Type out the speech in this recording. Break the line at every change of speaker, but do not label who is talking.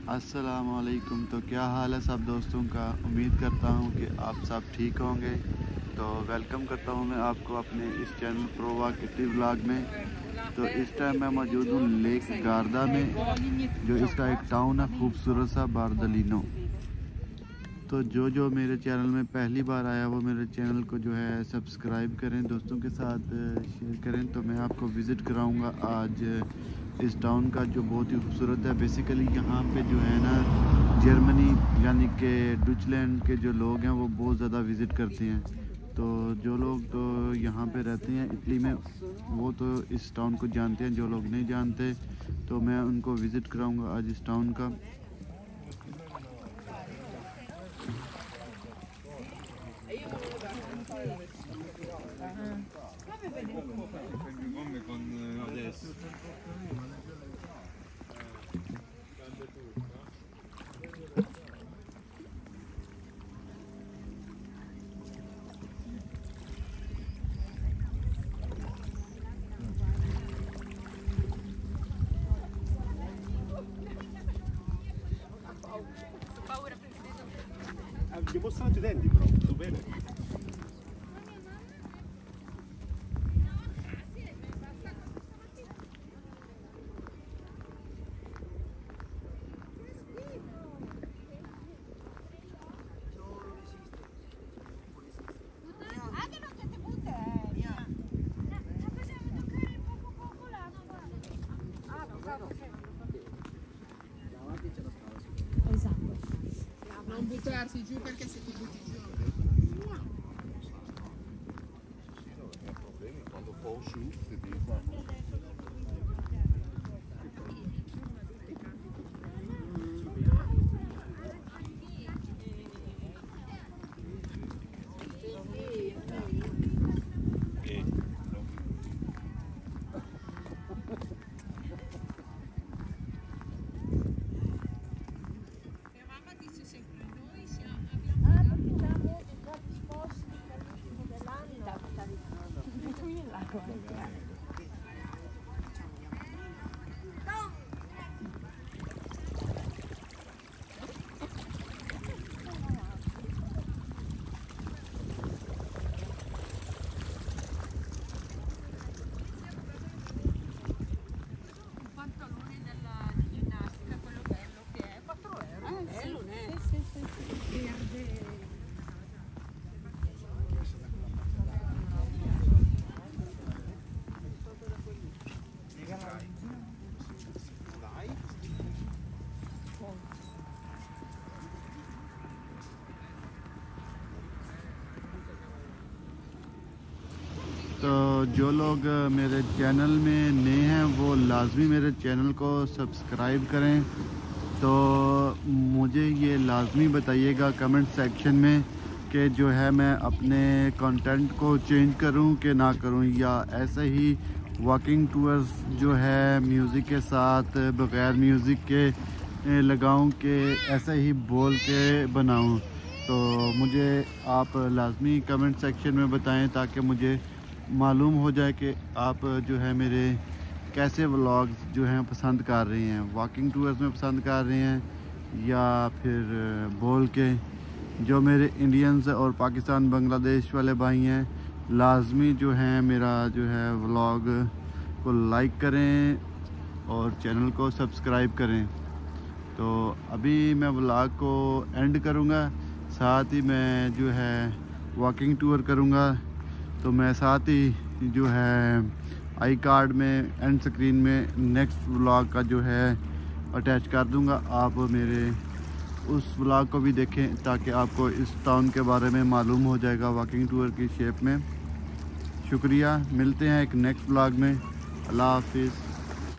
अस्सलामुअलैकुम। तो क्या हाल है सब दोस्तों का। उम्मीद करता हूँ कि आप सब ठीक होंगे। तो वेलकम करता हूँ मैं आपको अपने इस चैनल प्रोवाकेटिव व्लॉग में। तो इस टाइम मैं मौजूद हूँ लेक गार्दा में, जो इसका एक टाउन है खूबसूरत सा बारदलीनो। तो जो मेरे चैनल में पहली बार आया वो मेरे चैनल को जो है सब्सक्राइब करें, दोस्तों के साथ शेयर करें। तो मैं आपको विज़िट कराऊंगा आज इस टाउन का, जो बहुत ही खूबसूरत है। बेसिकली यहाँ पे जो है ना जर्मनी यानी कि डुचलैंड के जो लोग हैं वो बहुत ज़्यादा विज़िट करते हैं। तो जो लोग तो यहाँ पे रहते हैं इटली में वो तो इस टाउन को जानते हैं, जो लोग नहीं जानते तो मैं उनको विज़िट कराऊँगा आज इस टाउन का।
Dimostrano studenti però, tutto bene?
Non buttarsi giù perché se ti butti giù.
Problemi quando fall su si dice.
तो जो लोग मेरे चैनल में नए हैं वो लाजमी मेरे चैनल को सब्सक्राइब करें। तो मुझे ये लाजमी बताइएगा कमेंट सेक्शन में कि जो है मैं अपने कंटेंट को चेंज करूं कि ना करूं, या ऐसे ही वॉकिंग टूर्स जो है म्यूज़िक के साथ बगैर म्यूज़िक के लगाऊं कि ऐसे ही बोल के बनाऊं। तो मुझे आप लाजमी कमेंट सेक्शन में बताएं ताकि मुझे मालूम हो जाए कि आप जो है मेरे कैसे व्लॉग्स जो हैं पसंद कर रहे हैं, वॉकिंग टूर्स में पसंद कर रहे हैं या फिर बोल के। जो मेरे इंडियंस और पाकिस्तान बांग्लादेश वाले भाई हैं लाजमी जो हैं मेरा जो है व्लॉग को लाइक करें और चैनल को सब्सक्राइब करें। तो अभी मैं व्लॉग को एंड करूँगा, साथ ही मैं जो है वॉकिंग टूर करूँगा। तो मैं साथ ही जो है आई कार्ड में एंड स्क्रीन में नेक्स्ट व्लॉग का जो है अटैच कर दूंगा। आप मेरे उस व्लॉग को भी देखें ताकि आपको इस टाउन के बारे में मालूम हो जाएगा वॉकिंग टूर की शेप में। शुक्रिया, मिलते हैं एक नेक्स्ट व्लॉग में। अल्लाह हाफिज़।